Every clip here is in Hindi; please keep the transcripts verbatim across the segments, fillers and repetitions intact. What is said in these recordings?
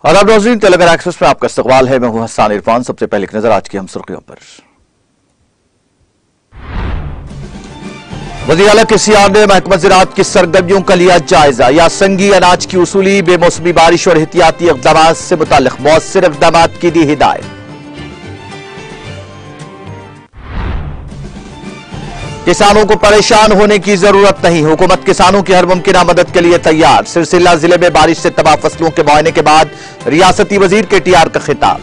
और अब नाज़रीन तेलंगाना एक्सप्रेस में आपका इस्तकबाल है। मैं हूं हसन इरफान। सबसे पहले एक नजर आज की हम सुर्खियों पर। वज़ीर आला केसीआर ने महकमा ज़राअत की सरगर्मियों का लिया जायजा। यासंगी अनाज की उसूली, बेमौसमी बारिश और एहतियाती इक़दाम से मुताल्लिक़ मौसर इक़दाम की दी हिदायत। किसानों को परेशान होने की जरूरत नहीं, हुकूमत किसानों की हर मुमकिन मदद के लिए तैयार। सिलसिला जिले में बारिश से तबाह फसलों के मुआयने के बाद रियासती वजीर के टीआर का खिताब।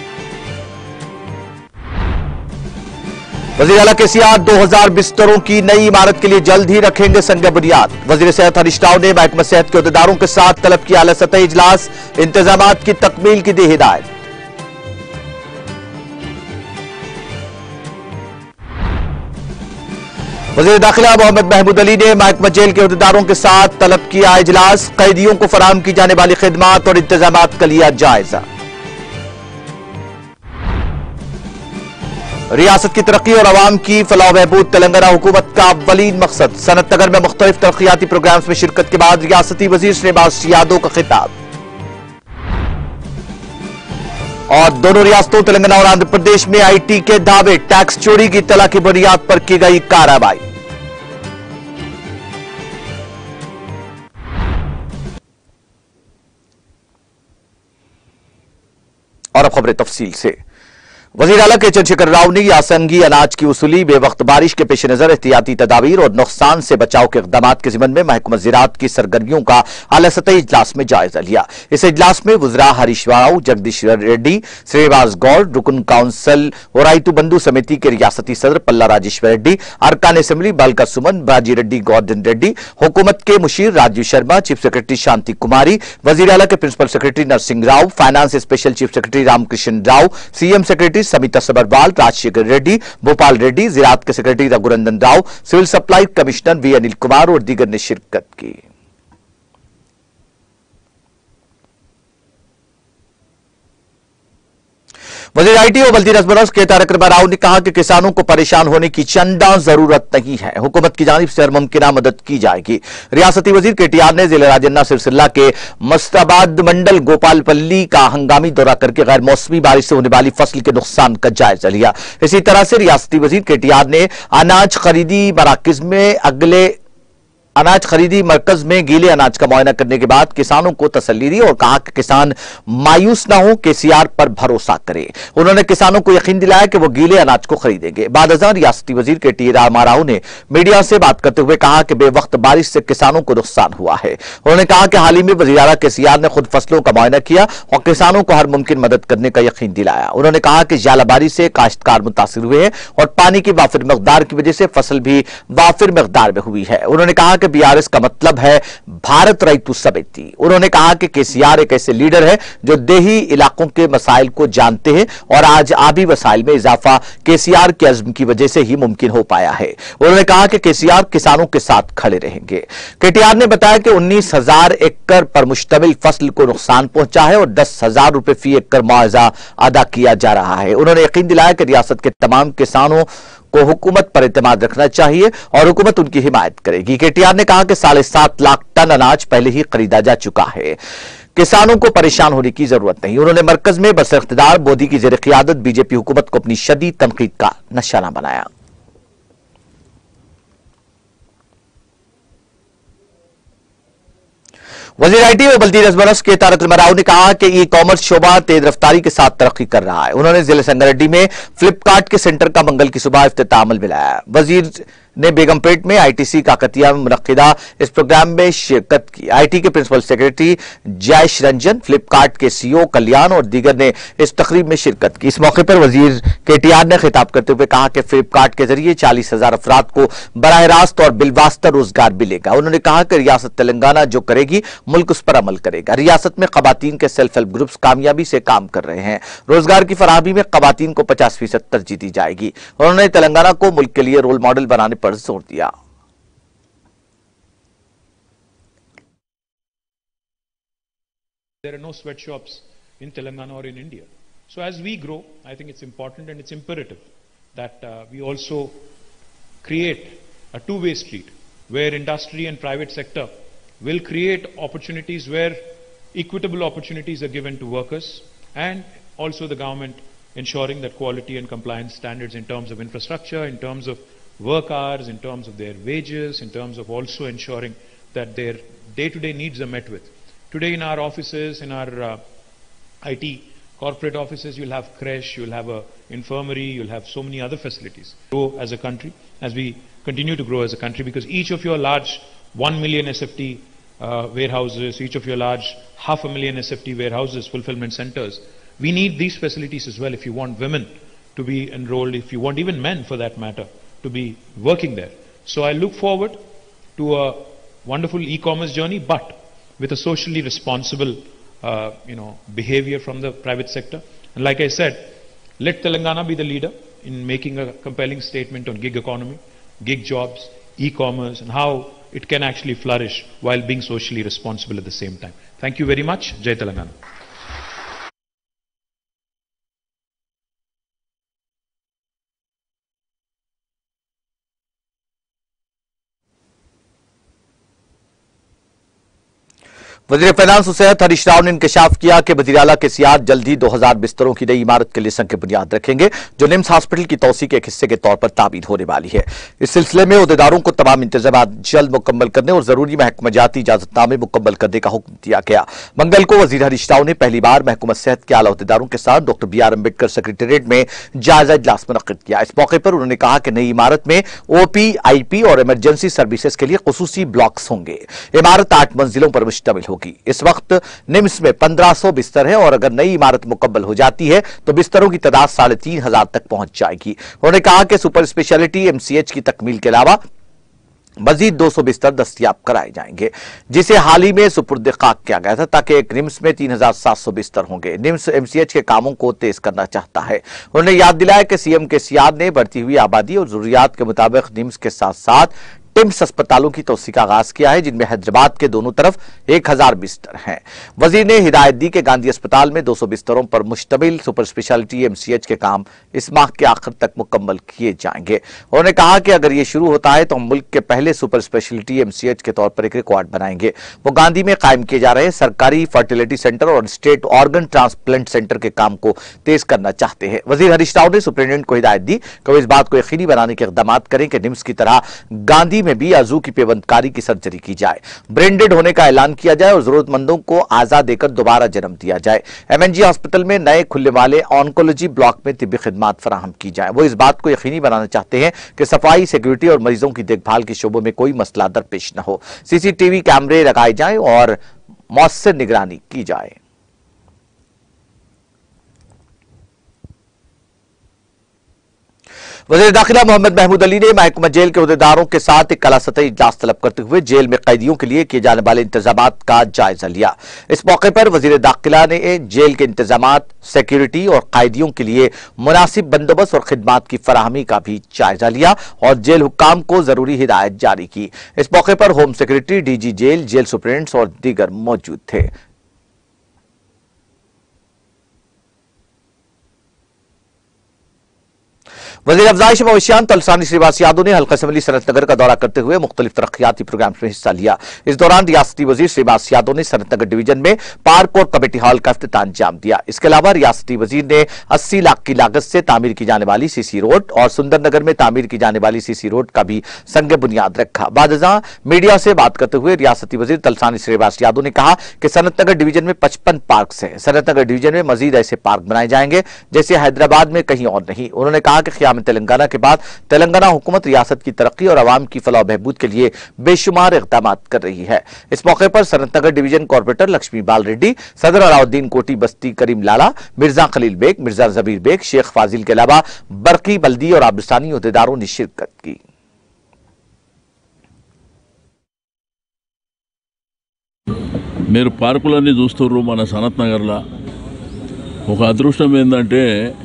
वज़ीर आला केसीआर दो हजार बिस्तरों की नई इमारत के लिए जल्द ही रखेंगे संग बुनियाद। वज़ीर सेहत हरीश राव ने महकमा सेहत के अहदेदारों के साथ तलब किया आला सतही इजलास, इंतजामात की तकमील की दी हिदायत। वज़ीर दाखिला मोहम्मद महमूद अली ने महकमा जेल के अहदेदारों के साथ तलब किया इजलास, कैदियों को फराहम की जाने वाली खिदमात और इंतजामात का लिया जायजा। रियासत की तरक्की और अवाम की फलाह बहबूद तेलंगाना हुकूमत का अव्वलीन मकसद। सनत नगर में मुख्तलिफ तरक्याती प्रोग्राम्स में शिरकत के बाद रियासती वजीर श्रीनिवास यादव का खिताब। और दोनों रियासतों तेलंगाना और आंध्र प्रदेश में आईटी के दावे, टैक्स चोरी की इत्तला की बुनियाद पर की गई कार्रवाई। और अब खबरें तफसील से। वज़ीर आला के चंद्रशेखर राव ने यासंगी अनाज की उसूली, बेवक्त बारिश के पेश नजर एहतियाती तदाबीर और नुकसान से बचाव के इक़दाम के ज़िम्मन में महकमा ज़राअत की सरगर्मियों का आला सतही इजलास में जायजा लिया। इस इजलास में वज़रा हरीश राव, जगदीश रेड्डी, श्रीनिवास गौड़, रुकन काउंसिल ओराइतु बंधु समिति के रियासती सदर पल्ला राजेश्वर रेड्डी, अरकान असेंबली बालका सुमन, बाजी रेड्डी, गोवर्धन रेड्डी, हुकूमत के मुशीर राजीव शर्मा, चीफ सेक्रेटरी शांति कुमारी, वज़ीर आला के principal secretary Narasimha Rao, finance special chief secretary Ramakrishna Rao, CM secretary Smita Sabharwal, Rajashekar Reddy, Bhopal Reddy, ज़राअत के secretary Raghunandan Rao, civil supply commissioner V Anil Kumar और दीगर ने शिरकत की। वज़ीर आईटी और बल्दी रसबरस के तारक राव ने कहा कि किसानों को परेशान होने की चंदा जरूरत नहीं है, हुकूमत की जानिब से हर मुमकिन मदद की जाएगी। रियासती वजीर के टीआर ने जिले राजन्ना सिलसिला के मस्ताबाद मंडल गोपालपल्ली का हंगामी दौरा करके गैर मौसमी बारिश से होने वाली फसल के नुकसान का जायजा लिया। इसी तरह से रियासती वजीर के टीआर ने अनाज खरीदी मराकज में अगले अनाज खरीदी मरकज में गीले अनाज का मुआयना करने के बाद किसानों को तसल्ली दी और कहा कि किसान मायूस न हो, केसीआर पर भरोसा करें। उन्होंने किसानों को यकीन दिलाया कि वो गीले अनाज को खरीदेंगे। बाद अज़ां रियासती वजीर के टी रामाराव ने मीडिया से बात करते हुए कहा कि बेवक्त बारिश से किसानों को नुकसान हुआ है। उन्होंने कहा कि हाल ही में वज़ीर आला केसीआर ने खुद फसलों का मुआयना किया और किसानों को हर मुमकिन मदद करने का यकीन दिलाया। उन्होंने कहा कि जालाबारी से काश्तकार मुतासिर हुए हैं और पानी की वाफिर मकदार की वजह से फसल भी वाफिर मकदार में हुई है। उन्होंने कहा कि बीआरएस का मतलब है भारत रैतु समिति। उन्होंने कहा कि केसीआर एक ऐसे लीडर है जो देही इलाकों के मसाइल को जानते हैं और आज आबी वसाइल में इजाफा केसीआर के अज़्म की वजह से ही मुमकिन हो पाया है। उन्होंने कहा कि केसीआर किसानों के साथ खड़े रहेंगे। केटीआर ने बताया कि उन्नीस हजार एकड़ पर मुश्तमिल फसल को नुकसान पहुंचा है और दस हजार रुपए फी एकड़ मुआवजा अदा किया जा रहा है। उन्होंने यकीन दिलाया कि रियासत के तमाम किसानों को हुकूमत पर एतमाद रखना चाहिए और हुकूमत उनकी हिमायत करेगी। केटीआर ने कहा कि साढ़े सात लाख टन अनाज पहले ही खरीदा जा चुका है, किसानों को परेशान होने की जरूरत नहीं। उन्होंने मरकज में बस इख्तियार मोदी की ज़ेर क़ियादत बीजेपी हुकूमत को अपनी शदीद तनकीद का निशाना बनाया। वज़ीर आईटी और बल्दी रसबरस के तारक राव ने कहा कि ई कॉमर्स शोबा तेज रफ्तारी के साथ तरक्की कर रहा है। उन्होंने जिले संगारेड्डी में फ्लिपकार्ट के सेंटर का मंगल की सुबह इफ्तिताह अमल में लाया। वजीर ने बेगमपेट में आईटीसी काकतिया में मुनक्किदा इस प्रोग्राम में शिरकत की। आईटी के principal secretary Jayesh Ranjan, Flipkart के सीईओ कल्याण और दीगर ने इस तकरीब में शिरकत की। इस मौके पर वजीर केटीआर ने खिताब करते हुए कहा कि फ्लिपकार्ट के जरिए चालीस हजार अफराद को बराह रास्त और बिलवास्ता रोजगार मिलेगा। उन्होंने कहा कि रियासत तेलंगाना जो करेगी मुल्क उस पर अमल करेगा। रियासत में खवातीन के सेल्फ हेल्प ग्रुप्स कामयाबी से काम कर रहे हैं। रोजगार की फराहमी में खवातीन को पचास फीसद तरजीह दी जाएगी। उन्होंने तेलंगाना को मुल्क के लिए रोल मॉडल बनाने पर जोर दिया। There are no sweatshops in Telangana or in India. So as we grow, I think it's important and it's imperative that uh, we also create a two-way street where industry and private sector will create opportunities where equitable opportunities are given to workers, and also the government ensuring that quality and compliance standards in terms of infrastructure, in terms of work hours, in terms of their wages, in terms of also ensuring that their day-to-day needs are met with. Today in our offices, in our uh, I T corporate offices, you'll have creche, you'll have a infirmary, you'll have so many other facilities. Grow as a country, as we continue to grow as a country, because each of your large one million S F T uh, warehouses, each of your large half a million S F T warehouses, fulfillment centers, we need these facilities as well if you want women to be enrolled, if you want even men for that matter to be working there. So I look forward to a wonderful e-commerce journey, but with a socially responsible uh, you know, behavior from the private sector. And like I said, let Telangana be the leader in making a compelling statement on gig economy, gig jobs, e-commerce, and how it can actually flourish while being socially responsible at the same time. Thank you very much. Jai Telangana. वज़ीर फाइनेंस और सेहत हरीश राव ने इंकशाफ किया कि वज़ीर आला के सियाद जल्द ही दो हज़ार बिस्तरों की नई इमारत के लिए संग बुनियाद रखेंगे, जो निम्स हॉस्पिटल की तोसी के एक हिस्से के तौर पर तामीर होने वाली है। इस सिलसिले में ओहदेदारों को तमाम इंतजामात जल्द मुकम्मल करने और जरूरी महकमजाती इजाजतनामे मुकम्मल करने का हुक्म दिया गया। मंगल को वज़ीर हरीश राव ने पहली बार महकमा सेहत के आला ओहदेदारों के साथ doctor B R Ambedkar secretariat में जायजा इजलास मुनक्किद किया। इस मौके पर उन्होंने कहा कि नई इमारत में ओपी, आईपी और इमरजेंसी सर्विसेज के लिए खुसूसी ब्लॉक्स होंगे। इमारत आठ मंजिलों पर मुश्तमिल होगी। इस वक्त निम्स में पंद्रह सौ बिस्तर है और अगर नई इमारत मुकम्मल हो जाती है तो बिस्तरों की तादाद साढ़े तीन हजार तक पहुंच जाएगी। उन्होंने कहा कि सुपर स्पेशलिटी एमसीएच की तकमील के अलावा मजीद दो सौ बिस्तर दस्तयाब कराए जाएंगे, जिसे हाल ही में सुपुर्द खाक किया गया था, ताकि एक निम्स में तीन हजार सात सौ बिस्तर होंगे। निम्स एमसीएच के कामों को तेज करना चाहता है। उन्होंने याद दिलाया कि सीएम के सियाद ने बढ़ती हुई आबादी और जरूरियात के मुताबिक निम्स के साथ साथ टिम्स अस्पतालों की तोसी का आगाज किया है, जिनमें हैदराबाद के दोनों तरफ एक हजार बिस्तर हैं। वजीर ने हिदायत दी कि गांधी अस्पताल में दो सौ बिस्तरों पर मुश्तमिल सुपर स्पेशलिटी एमसीएच के काम इस माह के आखिर तक मुकम्मल किए जाएंगे। उन्होंने कहा कि अगर ये शुरू होता है तो हम मुल्क के पहले सुपर स्पेशलिटी एमसीएच के तौर पर एक रिकॉर्ड बनाएंगे। वो गांधी में कायम किए जा रहे सरकारी फर्टिलिटी सेंटर और स्टेट ऑर्गन ट्रांसप्लांट सेंटर के काम को तेज करना चाहते हैं। वजीर हरीश राव ने सुप्रीटेंडेंट को हिदायत दी कि वो इस बात को यकीनी बनाने के इकदाम करें कि निम्स की तरह गांधी में भी आजू की पेवंदकारी की सर्जरी की जाए, ब्रेंडेड होने का ऐलान किया जाए और जरूरतमंदों को आजाद देकर दोबारा जन्म दिया जाए। एमएनजी हॉस्पिटल में नए खुलने वाले ऑन्कोलॉजी ब्लॉक में तिब्बी खिदमात फराहम की जाए। वो इस बात को यकीनी बनाना चाहते हैं कि सफाई, सिक्योरिटी और मरीजों की देखभाल के शोबों में कोई मसला दरपेश न हो। सीसीटीवी कैमरे लगाए जाए और मौसर निगरानी की जाए। वज़ीर दाखिला मोहम्मद महमूद अली ने महकमा जेल के ओहदेदारों के साथ एक कला सतही इजलास तलब करते हुए जेल में कैदियों के लिए किए जाने वाले इंतजामात का जायजा लिया। इस मौके पर वज़ीर दाखिला ने जेल के इंतजामात, सिक्योरिटी और कैदियों के लिए मुनासिब बंदोबस्त और खिदमात की फराहमी का भी जायजा लिया और जेल हुक्काम को जरूरी हिदायत जारी की। इस मौके पर home secretary, DG jail, jail superintendents और दीगर मौजूद थे। वज़ीर अफजाइश मवेशियान तलसानी श्रीवास यादव ने हल्का असम्बली सनत नगर का दौरा करते हुए मुख्तलिफ तरक्याती प्रोग्राम में हिस्सा लिया। इस दौरान रियासती वजीर श्रीवास यादव ने सनत नगर डिवीजन में पार्क और कमेटी हॉल का इफ्तिताह अंजाम दिया। इसके अलावा रियासती वजीर ने अस्सी लाख की लागत से तामीर की जाने वाली सीसी रोड और सुंदर नगर में तामीर की जाने वाली सीसी रोड का भी संग बुनियाद रखा। बादशाह मीडिया से बात करते हुए रियासती वजीर तलसानी श्रीवास यादव ने कहा कि सनत नगर डिवीजन में पचपन पार्क है। सनत नगर डिवीजन में मजीद ऐसे पार्क बनाए जाएंगे जैसे हैदराबाद में कहीं और नहीं। उन्होंने कहा कि क़याम तेलंगाना के बाद तेलंगाना हुकूमत रियासत की तरक्की और आवाम की फलाह बहबूद के लिए बेशुमार इक़दाम कर रही है। इस मौके पर सनत नगर डिवीजन कॉर्पोरेटर लक्ष्मी बाल रेड्डी, सदर अलाउद्दीन कोटी बस्ती करीम लाला, मिर्जा खलील बेग, मिर्जा जबीर बेग, शेख फाजिल के अलावा बरकी, बल्दी और आबरसानी ओहदेदारों ने शिरकत की। మీరు పార్కులన్నీ చూస్తున్నారు మన సనత్ నగర్లో. ఒక అదృష్టం ఏంటంటే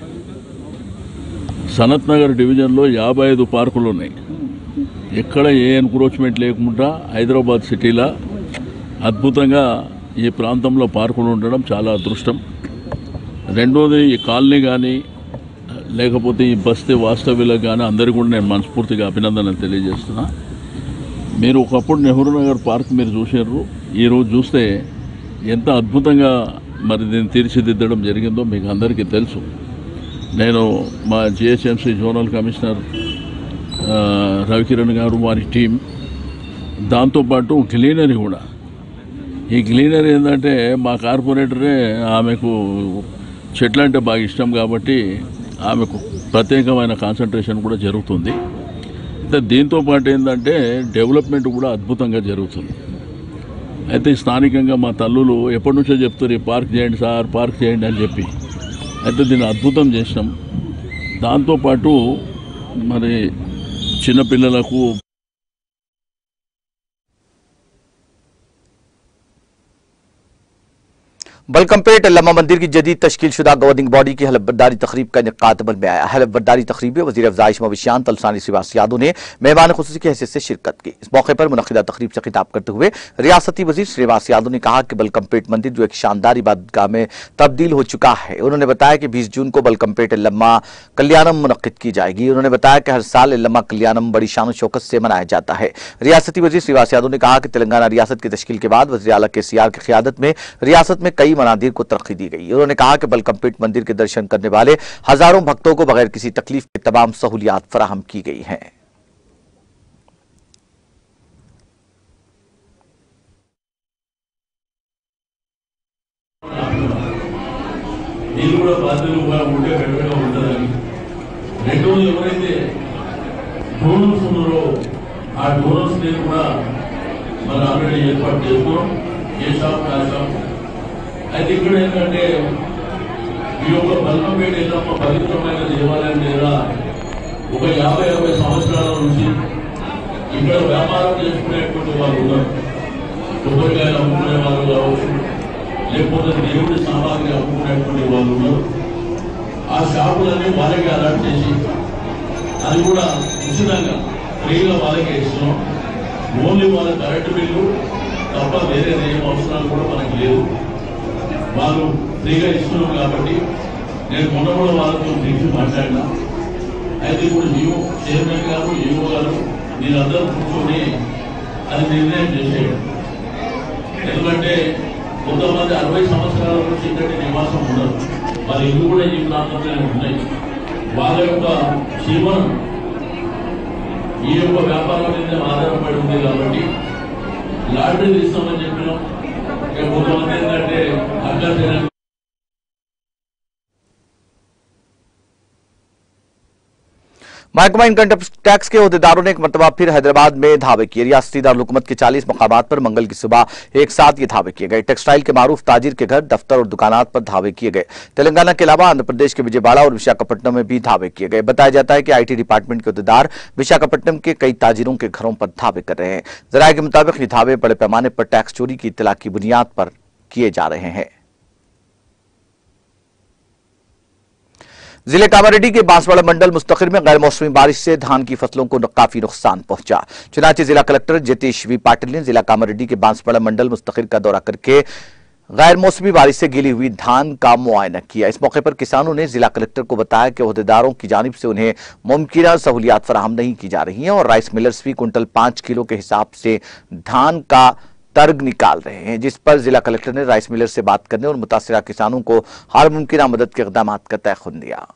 సనత్ నగర్ డివిజన్లో యాభై ఐదు పార్కులు ఉన్నాయి. ఎక్కడ ఏ ఎన్క్రోచ్మెంట్ లేకుండా హైదరాబాద్ సిటీలో అద్భుతంగా ఈ ప్రాంతంలో పార్కులు ఉండడం చాలా అదృష్టం. రెండోది ఈ కాలనీ కానీ లేకపోతే ఈ బస్తీ వాస్తవ్యులకు కానీ అందరికీ కూడా నేను మనస్ఫూర్తిగా అభినందనలు తెలియజేస్తున్నా. మీరు ఒకప్పుడు నెహ్రూ నగర్ పార్క్ మీరు చూసారు, ఈరోజు చూస్తే ఎంత అద్భుతంగా మరి దీన్ని తీర్చిదిద్దడం జరిగిందో మీకు అందరికీ తెలుసు. నేను మా జిహెచ్ఎంసీ జోనల్ కమిషనర్ రవికిరణ్ గారు వారి టీం, దాంతోపాటు క్లీనరీ కూడా. ఈ క్లీనరీ ఏంటంటే మా కార్పొరేటరే ఆమెకు చెట్లు అంటే బాగా ఇష్టం కాబట్టి ఆమెకు ప్రత్యేకమైన కాన్సన్ట్రేషన్ కూడా జరుగుతుంది. అయితే దీంతో పాటు ఏంటంటే డెవలప్మెంట్ కూడా అద్భుతంగా జరుగుతుంది. అయితే స్థానికంగా మా తల్లులు ఎప్పటి నుంచో చెప్తారు, ఈ పార్క్ చేయండి సార్, పార్క్ చేయండి అని చెప్పి. అయితే దీన్ని అద్భుతం చేసినాం. దాంతోపాటు మరి చిన్నపిల్లలకు बलकमपेट लम्मा मंदिर की जदीद तश्कीलशुदा गवर्निंग बॉडी की हलफबरदारी तकरीब का इनेकाद अमल में आया। हलफबरदारी तकरीब में वज़ीर अफ़ज़ाइश मवेशियात तलसानी श्रीवास यादव ने मेहमान खुसूसी की हैसियत से शिरकत की। इस मौके पर मुनक़िदा तकरीब से खिताब करते हुए रियासती वज़ीर श्रीवास यादव ने कहा कि बलकमपेट मंदिर जो एक शानदार इबादतगाह में तब्दील हो चुका है। उन्होंने बताया कि बीस जून को बलकमपेट लम्मा कल्याणम मुनक़्क़िद की जाएगी। उन्होंने बताया कि हर साल लम्मा कल्याणम बड़ी शान शौकत से मनाया जाता है। रियासती वज़ीर श्रीवास यादव ने कहा कि तेलंगाना रियासत की तश्कील के बाद वज़ीर आला के सी आर की क़ियादत में रियासत में कई मनादिर को तरक्की दी गई। उन्होंने कहा कि बलकमपेट मंदिर के दर्शन करने वाले हजारों भक्तों को बगैर किसी तकलीफ के तमाम सहूलियात फराहम की गई हैं। అయితే ఇక్కడ ఏంటంటే ఈ యొక్క బల్కంపేట ఎల్లమ్మ పవిత్రమైన దేవాలయం మీద ఒక యాభై అరవై సంవత్సరాల నుంచి ఇక్కడ వ్యాపారం చేసుకునేటువంటి వాళ్ళు ఉన్నారు. కొబ్బరికాయలు అమ్ముకునే వాళ్ళు కావచ్చు, లేకపోతే దేవుడి సామాగ్రి అమ్ముకునేటువంటి వాళ్ళు ఉన్నారు. ఆ షాపులన్నీ వాళ్ళకి అలాట్ చేసి అది కూడా ఉచితంగా ఫ్రీగా వాళ్ళకే ఇస్తున్నాం. ఓన్లీ వాళ్ళ కరెంటు బిల్లు తప్ప వేరే ఏం అవసరాలు కూడా మనకి లేదు. వాళ్ళు ఫ్రీగా ఇస్తున్నాం కాబట్టి నేను మొన్న కూడా వాళ్ళతో తిరిగి మాట్లాడినా. అయితే ఇప్పుడు ఈవో చైర్మన్ గారు, ఈవో గారు వీళ్ళందరూ కూర్చొని అది నిర్ణయం చేసేయడం. ఎందుకంటే కొంతమంది అరవై సంవత్సరాల నుంచి ఇక్కడ నివాసం ఉండరు, వాళ్ళ ఇల్లు కూడా ఈ ప్రాంతంలోనే ఉన్నాయి. వాళ్ళ యొక్క జీవనం ఈ యొక్క వ్యాపారం మీద ఆధారపడి ఉంది కాబట్టి లాటరీ తీస్తామని చెప్పినాం. కొంతమంది ఏంటంటే అక్కడ महकमा इनकम टैक्स के अहदेदारों ने एक मरतबा फिर हैदराबाद में धावे किए। रियासती दारुलहुकूमत के चालीस मकामात पर मंगल की सुबह एक साथ ये धावे किए गए। टेक्सटाइल के मारूफ ताजिर के घर, दफ्तर और दुकानात पर धावे किए गए। तेलंगाना के अलावा आंध्र प्रदेश के विजयवाड़ा और विशाखापट्टनम में भी धावे किए गए। बताया जाता है कि आईटी डिपार्टमेंट के अहदेदार विशाखापट्टनम के कई ताजिरों के घरों पर धावे कर रहे हैं। जराये के मुताबिक ये धावे बड़े पैमाने पर टैक्स चोरी की इत्तला की बुनियाद पर किए जा रहे हैं। जिले कामारेड्डी के बांसवाड़ा मंडल मुस्तकिर में गैर मौसमी बारिश से धान की फसलों को काफी नुकसान पहुंचा। चुनाचे जिला कलेक्टर जितेश वी पाटिल ने जिला कामारेड्डी के बांसवाड़ा मंडल मुस्तकिर का दौरा करके गैर मौसमी बारिश से गिली हुई धान का मुआयना किया। इस मौके पर किसानों ने जिला कलेक्टर को बताया कि अहदेदारों की जानिब से उन्हें मुमकिन सहूलियात फराहम नहीं की जा रही हैं और राइस मिलर्स भी कुंटल पांच किलो के हिसाब से धान का तर्क निकाल रहे हैं, जिस पर जिला कलेक्टर ने राइस मिलर से बात करने और मुतासिरा किसानों को हर मुमकिन मदद के इक़दाम का तयख़ुन दिया।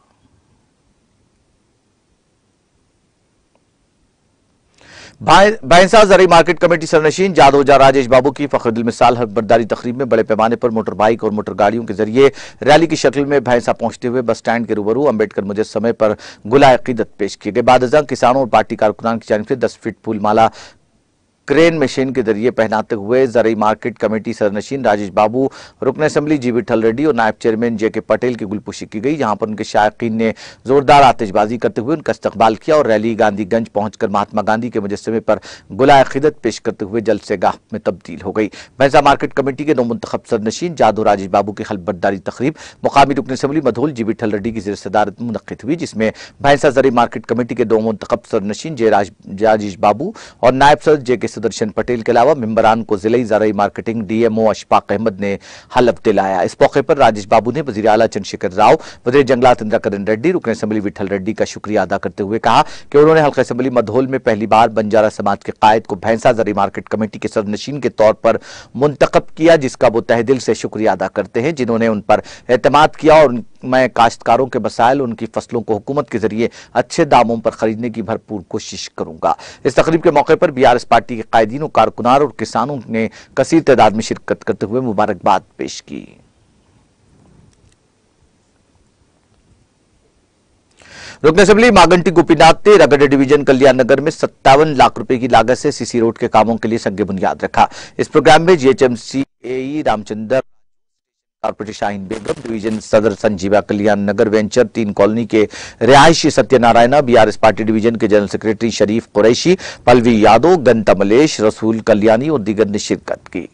भैंसा जरी मार्केट कमेटी सरनशीन जादोजा राजेश बाबू की फखरुद्दीन मिसाल हलफबरदारी तकरीब में बड़े पैमाने पर मोटर बाइक और मोटर गाड़ियों के जरिए रैली की शक्ल में भैंसा पहुंचते हुए बस स्टैंड के रूबरू अम्बेडकर मुजस्समे पर गुलाए क़ीदत पेश किए गए। बाद अज़ां किसानों और पार्टी कारकुनान की जानिब से दस फीट फूल माला क्रेन मशीन के जरिए पहनाते हुए जरई मार्केट कमेटी सरनशीन राजेश बाबू, रुकन असेंबली जी विठल रेड्डी और नायब चेयरमैन जे के पटेल की गुलपुशी की गई, जहां पर उनके शायकीन ने जोरदार आतिशबाजी करते हुए उनका इस्तकबाल किया और रैली गांधीगंज पहुंचकर महात्मा गांधी के मुजस्समे पर गुलाए क़ीदत पेश करते हुए जल्द से गाह में तब्दील हो गई। भैंसा मार्केट कमेटी के नौ मुंतखब सरनशीन जादू राजेश बाबू की हलफबरदारी तकरीब मुकामी रुकन असेंबली मधोल जी विठल रेड्डी की सदारत मुनक़्क़िद हुई, जिसमें भैंसा जरई मार्केट कमेटी के दो मुंतखब सरनशीन जे राजेश बाबू और नायब सदर जे के सुदर्शन पटेल के अलावा मेंबरान को जिले ज़राई मार्केटिंग डीएमओ अशफाक अहमद ने हलफ दिलाया। इस मौके पर राजेश बाबू ने वजीर आला चंद्रशेखर राव, वजीर जंगलात इंद्रकरण रेड्डी, रुकन असेंबली विठल रेड्डी का शुक्रिया अदा करते हुए कहा कि उन्होंने हल्का असेंबली मधोल में पहली बार बंजारा समाज के कायद को भैंसा ज़राई मार्केट कमेटी के सरनशीन के तौर पर मुंतखब किया, जिसका वो तहे दिल से शुक्रिया अदा करते हैं, जिन्होंने उन पर एतमाद किया और मैं काश्तकारों के मसाइल, उनकी फसलों को हुकूमत के जरिए अच्छे दामों पर खरीदने की भरपूर कोशिश करूंगा। इस तकरीब के मौके पर बीआरएस पार्टी के कायदीन, कारकुनार और किसानों ने कसीर तादाद में शिरकत करते हुए मुबारकबाद पेश की। रुकन असेंबली मागंटी गोपीनाथ ने रगड़ डिवीजन कल्याण नगर में सत्तावन लाख रुपए की लागत से सीसी रोड के कामों के लिए संग बुनियाद रखा। इस प्रोग्राम में GHMC AE Ramachandra, corporator Shaheen Begum, division सदर संजीवा कल्याण नगर वेंचर तीन कॉलोनी के रिहायशी सत्यनारायणा, बीआरएस पार्टी डिवीजन के जनरल सेक्रेटरी शरीफ कुरैशी, पलवी यादव, गंता मलेश, रसूल कल्याणी और दीगर ने शिरकत की।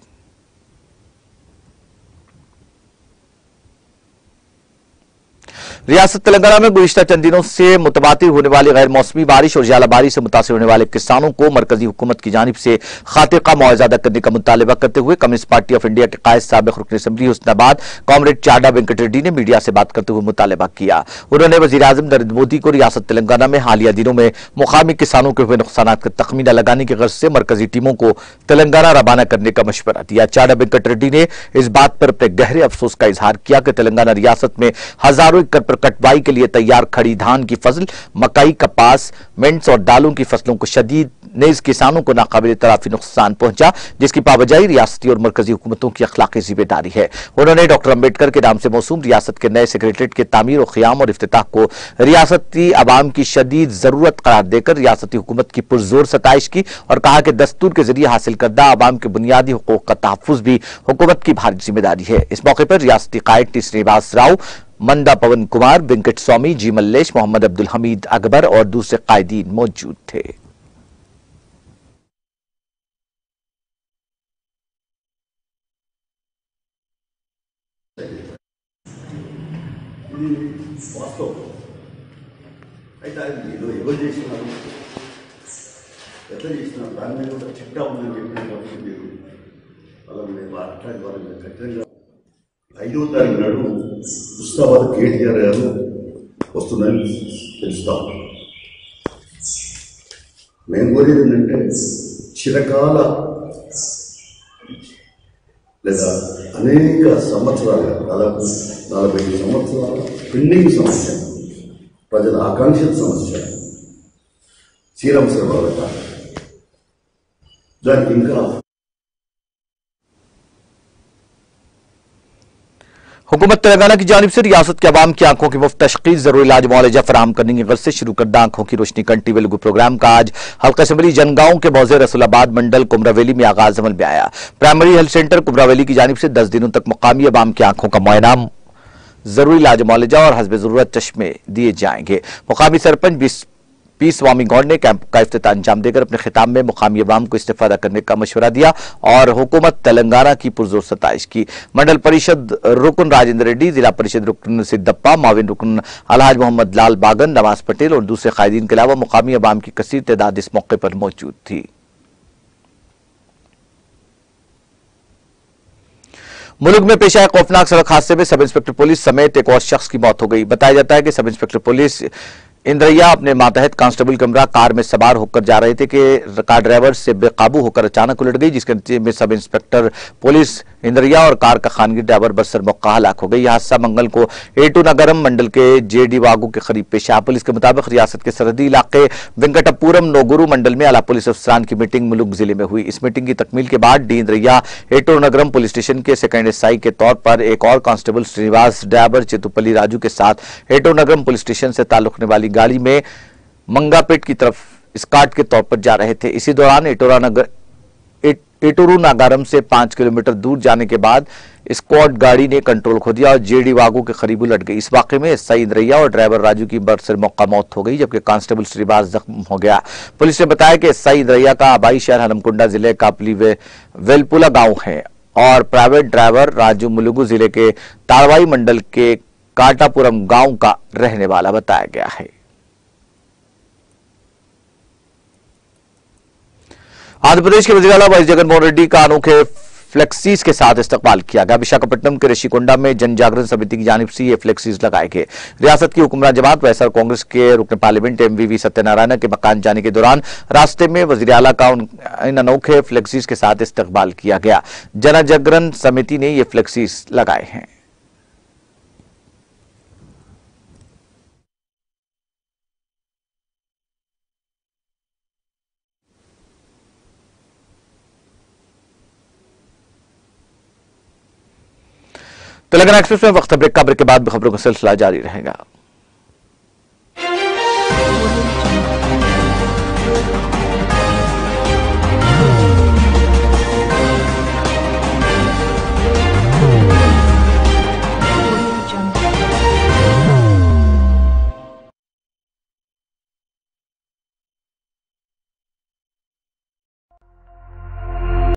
रियासत तेलंगाना में गुज़िश्ता चंद दिनों से मुतवातिर होने वाली गैर मौसमी बारिश और ज़्यादाबारी से मुतासिर होने वाले किसानों को मरकजी हुकूमत की जानिब से खाते का मुआवजा अदा करने का मुतालबा करते हुए कम्युनिस्ट पार्टी ऑफ इंडिया के कायद साबिक रुकन असेंबली हुस्नाबाद कॉमरेड चाडा वेंकट रेड्डी ने मीडिया से बात करते हुए मुतालबा किया। उन्होंने वज़ीर आज़म नरेंद्र मोदी को रियासत तेलंगाना में हालिया दिनों में मुकामी किसानों के हुए नुकसान का तखमीना लगाने की गर्ज से मरकजी टीमों को तेलंगाना रवाना करने का मशवरा दिया। चाडा वेंकट रेड्डी ने इस बात पर अपने गहरे अफसोस का इजहार किया कि तेलंगाना रियासत में हजारों एकड़ पर कटवाई के लिए तैयार खड़ी धान की फसल, मकई, कपास, मिंट्स और दालों की फसलों को शदीद नेज किसानों को नाकाबिल तराफी नुकसान पहुंचा, जिसकी पाबजाई रियासती और मरकजी हुकूमतों की अखलाकी जिम्मेदारी है। उन्होंने डॉक्टर अंबेडकर के नाम से मौसूम रियासत के नए सेक्रेटरीट के तामीर और क़याम और इफ्तिताह को रियासती अवाम की शदीद जरूरत करार देकर रियासती हुकूमत की पुरजोर सताइश की और कहा कि दस्तूर के जरिए हासिल करदा अवाम के बुनियादी हुकूक का तहफ़्फ़ुज़ भी हुकूमत की भारी जिम्मेदारी है। इस मौके पर रियासती कायद टी श्रीनिवास राव, मंदा पवन कुमार, वेंकट स्वामी, जी मल्लेश, मोहम्मद अब्दुल हमीद अकबर और दूसरे कायदीन मौजूद थे। ఐదో తారీఖు నాడు ఉస్తాబాద్ కేటీఆర్ గారు వస్తుందని తెలుస్తాం. మేము కోరేది ఏంటంటే చిరకాల లేదా అనేక సంవత్సరాలుగా దాదాపు నలభై సంవత్సరాల పెండింగ్ సమస్య, ప్రజల ఆకాంక్షల సమస్య శ్రీరామ్ సేవ దానికి ఇంకా हुकूमत तेलंगाना की जानिब से रियासत के अवाम की आंखों की मुफ्त तशखीस, जरूरी इलाज मुआवजा फराहम करने की गर्ज से शुरू करदा आंखों की रोशनी कंटी वेलुगु प्रोग्राम का आज हल्का असेंबली जनगांव के मौजे रसूलाबाद मंडल कुमरावेली में आगाज अमल में आया। प्राइमरी हेल्थ सेंटर कुमरावेली की जानिब से दस दिनों तक मुकामी अवाम की आंखों का मुआयना, जरूरी इलाज मुआवजा और हस्ब जरूरत चश्मे दिए जाएंगे। मुकामी सरपंच बीस पी स्वामी गौड़ ने कैंप का इफ्तिताह अंजाम देकर अपने खिताब में मुकामी अवाम को इस्तेफादा करने का मशवरा दिया और हुकूमत तेलंगाना की पुरजोर सताइश की। मंडल परिषद रुकन राजेंद्र रेड्डी, जिला परिषद रुकन सिद्धप्पा, माविन रुकन अलहाज मोहम्मद लाल बागन, नवाज पटेल और दूसरे कायदीन के अलावा मुकामी अवाम की कसीर तादाद इस मौके पर मौजूद थी। मुल्क में पेश आए खौफनाक सड़क हादसे में सब इंस्पेक्टर पुलिस समेत एक और शख्स की मौत हो गई। बताया जाता है कि सब इंस्पेक्टर पुलिस इंद्रैया अपने मातहत कांस्टेबल कमरा कार में सवार होकर जा रहे थे कि कार ड्राइवर से बेकाबू होकर अचानक उलट गई, जिसके नतीजे में सब इंस्पेक्टर पुलिस इंद्रैया और कार का खानगी ड्राइवर बसर मौका हलाक हो गई। यह हादसा मंगल को एटू नगरम मंडल के जेडी वागू के करीब पेश आया। पुलिस के मुताबिक रियासत के सरहदी इलाके वेंकटपुरम नोगुरु मंडल में आला पुलिस अफसरान की मीटिंग मुलुक जिले में हुई। इस मीटिंग की तकमील के बाद D Indraiah Eturnagaram police station के सेकेंड एसआई के तौर पर एक और कांस्टेबल श्रीनिवास ड्राइवर चेतुपल्ली राजू के साथ एटू नगरम पुलिस स्टेशन से ताल्लुक रखने वाली गाड़ी में मंगापेट की तरफ स्काट के तौर पर जा रहे थे। इसी दौरान एटोरा नगर एटोरू नागारम से पांच किलोमीटर दूर जाने के बाद स्क्वाड गाड़ी ने कंट्रोल खो दिया और जेडी वागू के करीब उलट गई। इस वाकये में एसआई इंद्रैया और ड्राइवर राजू की बरसर मौका मौत हो गई, जबकि कांस्टेबल श्रीवास जख्म हो गया। पुलिस ने बताया कि एसआई इंद्रैया का आबाई शहर हनमकुंडा जिले का पली वे वेलपुला गांव है और प्राइवेट ड्राइवर राजू मुलुगु जिले के ताड़वाई मंडल के काटापुरम गांव का रहने वाला बताया गया है। आंध्र प्रदेश के वजीर-ए-आला वाई जगनमोहन रेड्डी का अनोखे फ्लेक्सीज के साथ इस्तकबाल किया गया। विशाखापट्टनम के ऋषिकोंडा में जन जागरण समिति की जानिब से ये फ्लेक्सीज लगाए गए। रियासत की हुक्मरान जमात वैएसआर कांग्रेस के रुकन पार्लियामेंट एमवीवी सत्यनारायण के मकान जाने के दौरान रास्ते में वजीर-ए-आला का इन अनोखे फ्लेक्सीज के साथ इस्तकबाल किया गया। जन जागरण समिति ने ये फ्लेक्सीज लगाए हैं। तेलंगाना एक्सप्रेस में वक्त ब्रेक का ब्रेक के बाद भी खबरों का सिलसिला जारी रहेगा।